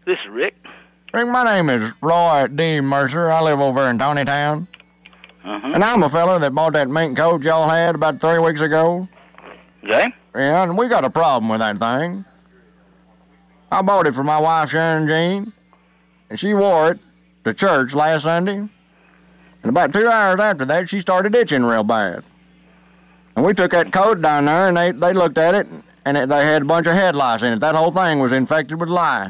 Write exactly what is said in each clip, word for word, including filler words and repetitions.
This is Rick. Rick, my name is Roy D. Mercer. I live over in Tawnytown. Uh-huh. And I'm a fella that bought that mink coat y'all had about three weeks ago. Okay. Yeah, and we got a problem with that thing. I bought it for my wife, Sharon Jean, and she wore it to church last Sunday. And about two hours after that, she started itching real bad. And we took that coat down there, and they, they looked at it, and it, they had a bunch of head lice in it. That whole thing was infected with lice.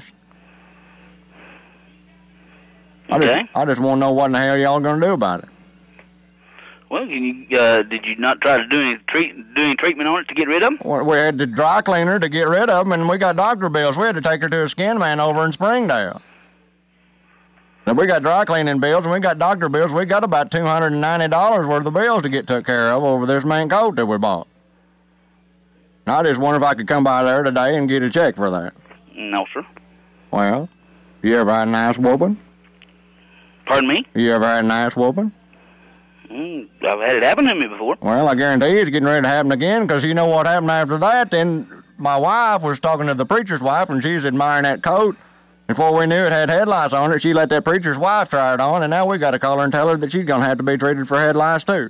I Okay. just, I just want to know what in the hell y'all going to do about it. Well, can you, uh, did you not try to do any, treat, do any treatment on it to get rid of them? Well, we had the dry cleaner to get rid of them, and we got doctor bills. We had to take her to a skin man over in Springdale. And we got dry cleaning bills, and we got doctor bills. We got about two hundred ninety dollars worth of bills to get took care of over this mink coat that we bought. And I just wonder if I could come by there today and get a check for that. No, sir. Well, you ever had an ass whooping? Pardon me? You ever had an ass whooping? Mm, I've had it happen to me before. Well, I guarantee you it's getting ready to happen again, because you know what happened after that? Then my wife was talking to the preacher's wife, and she was admiring that coat. Before we knew it had head lice on it, she let that preacher's wife try it on, and now we got to call her and tell her that she's going to have to be treated for head lice, too.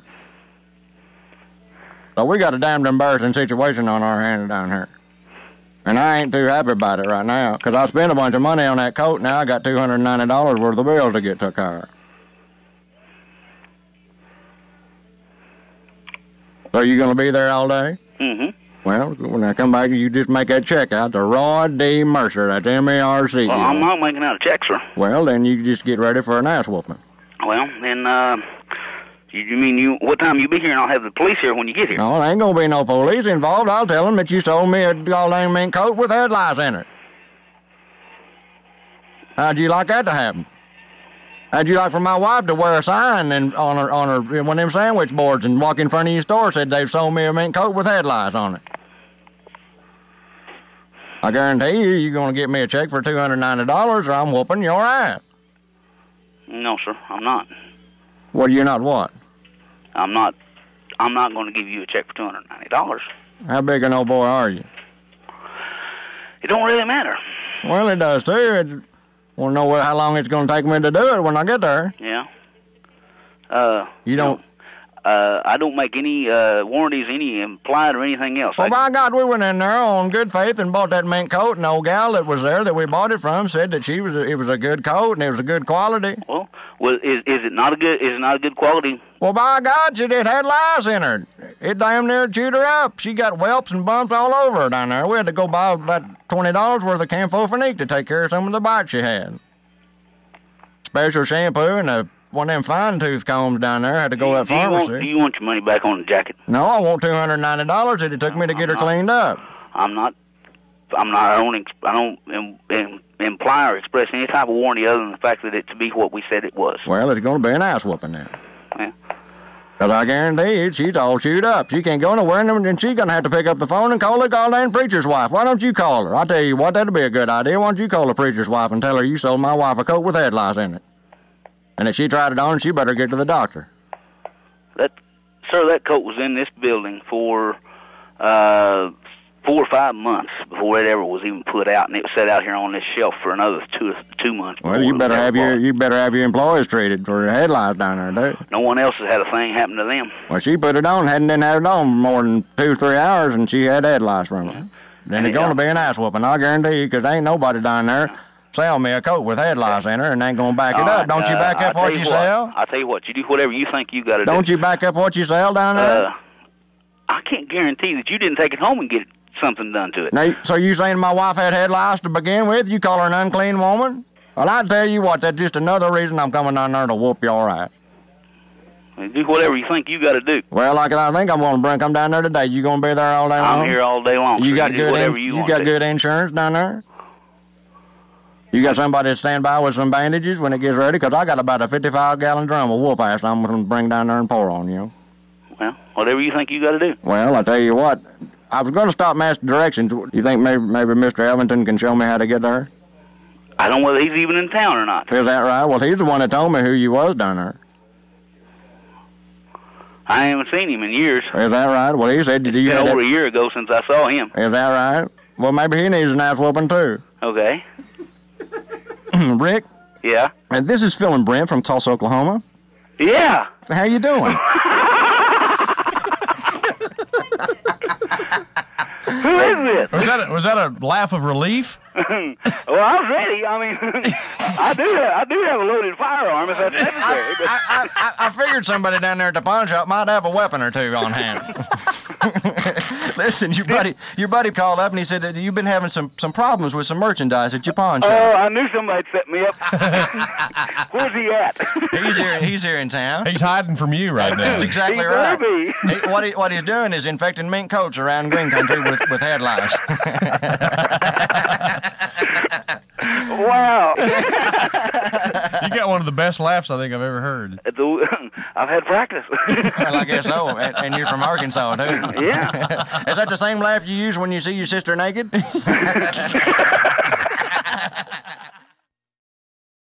So we got a damned embarrassing situation on our hands down here. And I ain't too happy about it right now, because I spent a bunch of money on that coat, now I got two hundred ninety dollars worth of bills to get took care of. So you going to be there all day? Mm-hmm. Well, when I come back, you just make that check out to Roy D. Mercer. That's M E R C. Well, I'm not making out a check, sir. Well, then you just get ready for an ass whooping. Well, then, uh, you, you mean you, what time you be here and I'll have the police here when you get here? No, there ain't going to be no police involved. I'll tell them that you sold me a goddamn mink coat with head lice in it. How'd you like that to happen? How'd you like for my wife to wear a sign and on her, on her, one of them sandwich boards and walk in front of your store said they've sold me a mink coat with head lice on it? I guarantee you, you're going to get me a check for two hundred ninety dollars or I'm whooping your ass. No, sir, I'm not. Well, you're not what? I'm not, I'm not going to give you a check for two hundred ninety dollars. How big an old boy are you? It don't really matter. Well, it does, too. It, want to know what, how long it's going to take me to do it when I get there. Yeah. Uh, You don't... Uh, I don't make any uh, warranties, any implied or anything else. Well, I, by God, we went in there on good faith and bought that mink coat, and the old gal that was there that we bought it from said that she was a, it was a good coat and it was a good quality. Well, well, is is it not a good is it not a good quality? Well, by God, she did had lice in her. It damn near chewed her up. She got whelps and bumps all over her down there. We had to go buy about twenty dollars worth of Campho-Phenique to take care of some of the bites she had. Special shampoo and a one of them fine tooth combs down there. Had to go to that do you pharmacy. Want, do you want your money back on the jacket? No, I want two hundred ninety dollars that it took me to get her cleaned up. I'm not. I'm not. I don't. I don't im, im, imply or express any type of warranty other than the fact that it to be what we said it was. Well, it's going to be an ass whooping then. Yeah. Because I guarantee you, she's all chewed up. She can't go nowhere, and she's going to have to pick up the phone and call the goddamn preacher's wife. Why don't you call her? I'll tell you what, that'd be a good idea. Why don't you call the preacher's wife and tell her you sold my wife a coat with head lice in it? And if she tried it on, she better get to the doctor. That, sir, that coat was in this building for uh, four or five months before it ever was even put out, and it was set out here on this shelf for another two two months. Well, you better have your you better have your employees treated for head lice down there, dude. No one else has had a thing happen to them. Well, she put it on, hadn't been had it on more than two, three hours, and she had head lice from it. Then it's going to be an ass whooping, I guarantee you, because ain't nobody down there sell me a coat with head lice in her and ain't going to back it All up. Don't right, you back uh, up what you you sell? What, I tell you what, you do whatever you think you got to do. Don't you back up what you sell down there? Uh, I can't guarantee that you didn't take it home and get something done to it. Now, so you saying my wife had head lice to begin with? You call her an unclean woman? Well, I tell you what, that's just another reason I'm coming down there to whoop your ass. Do whatever you think you got to do. Well, like I think I'm going to bring come down there today. You going to be there all day long? I'm here all day long. You so got you good do whatever in, you, you want got to. good insurance down there? You got somebody to stand by with some bandages when it gets ready? Because I got about a fifty-five gallon drum of whoop ass I'm going to bring down there and pour on you. Well, whatever you think you got to do. Well, I tell you what, I was going to stop and ask directions. You think maybe maybe Mister Elvington can show me how to get there? I don't know whether he's even in town or not. Is that right? Well, he's the one that told me who you was down there. I haven't seen him in years. Is that right? Well, he said It's you been had over that... a year ago since I saw him. Is that right? Well, maybe he needs an ass whooping too. Okay. Rick, Yeah. and this is Phil and Brent from Tulsa, Oklahoma. Yeah. How you doing? Who is this? Was that a, was that a laugh of relief? Well, I was ready. I mean, I do have, I do have a loaded firearm if that's necessary. But... I, I, I, I figured somebody down there at the pawn shop might have a weapon or two on hand. Listen, your buddy, your buddy called up and he said that you've been having some, some problems with some merchandise at your pawn shop. Oh, I knew somebody'd set me up. Where's he at? He's here. He's here in town. He's hiding from you right now. That's exactly He right. better be. He, what, he, what he's doing is infecting mink coats around green country with, with headlights. Wow. You got one of the best laughs I think I've ever heard. I've had practice. Well, I guess so. And, and you're from Arkansas, too. Yeah. Is that the same laugh you use when you see your sister naked?